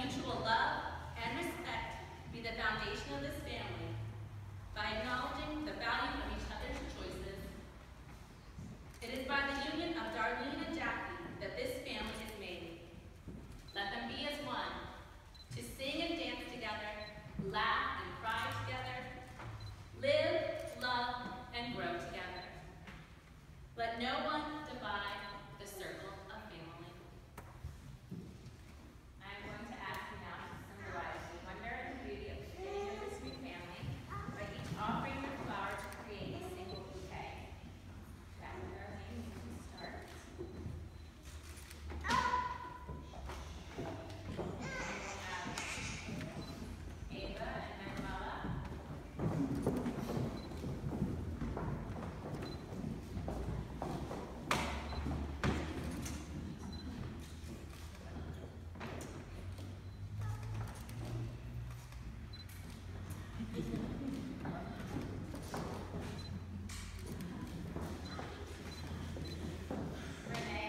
mutual love and respect be the foundation of this family by acknowledging the value of each other's choices. It is by the union of Darlene and Jackie that this family is made. Let them be as one, to sing and dance together, laugh and cry together, live, love, and grow together. Let no one divide the circle of family. I'm going to ask you now to symbolize the wonder and beauty of the beginning of this new family by each offering your flower to create a single bouquet. Jackie, Darlene, you can start. Ava and Manuela. Renee.